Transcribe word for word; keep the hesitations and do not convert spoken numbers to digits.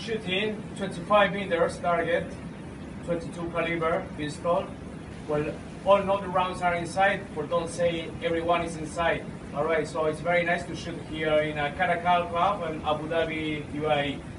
shooting twenty-five meters target, twenty-two caliber pistol. Well, all not the rounds are inside, but don't say everyone is inside. All right, so it's very nice to shoot here in a Caracal club in Abu Dhabi, U A E.